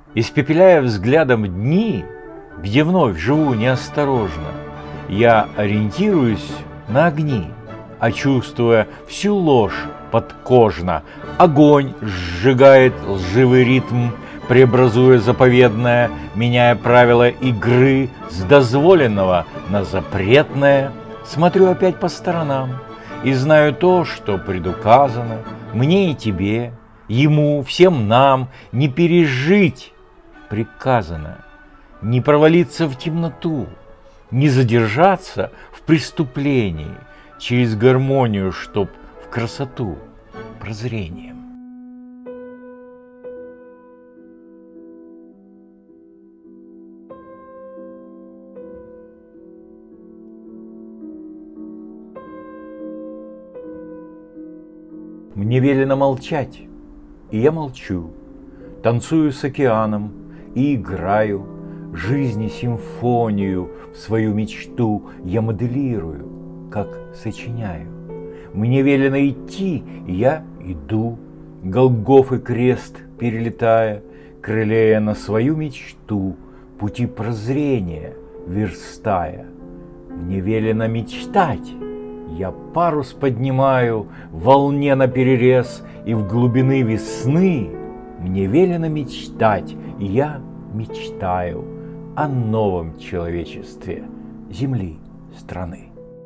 Испепеляя взглядом дни, где вновь живу неосторожно, я ориентируюсь на огни, а чувствуя всю ложь подкожно, огонь сжигает лживый ритм, преобразуя заповедное, меняя правила игры с дозволенного на запретное. Смотрю опять по сторонам и знаю то, что предуказано мне и тебе, ему, всем нам не пережить приказано, не провалиться в темноту, не задержаться в преступлении, через гармонию, чтоб в красоту прозрением. Мне велено молчать, и я молчу, танцую с океаном и играю, жизни симфонию в свою мечту я моделирую, как сочиняю. Мне велено идти, и я иду, Голгофы крест перелетая, крылея на свою мечту, пути прозрения верстая. Мне велено мечтать, я парус поднимаю, волне наперерез, и в глубины весны мне велено мечтать, и я мечтаю о новом человечестве земли, страны.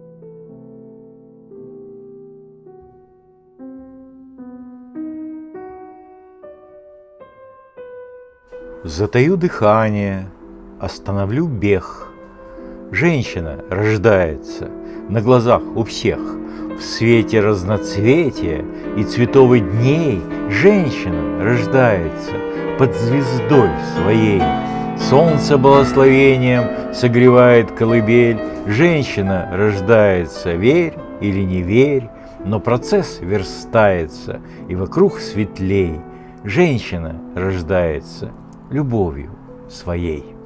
Затаю дыхание, остановлю бег. Женщина рождается на глазах у всех. В свете разноцветия и цветовых дней женщина рождается под звездой своей. Солнце благословением согревает колыбель. Женщина рождается, верь или не верь, но процесс верстается, и вокруг светлей. Женщина рождается любовью своей.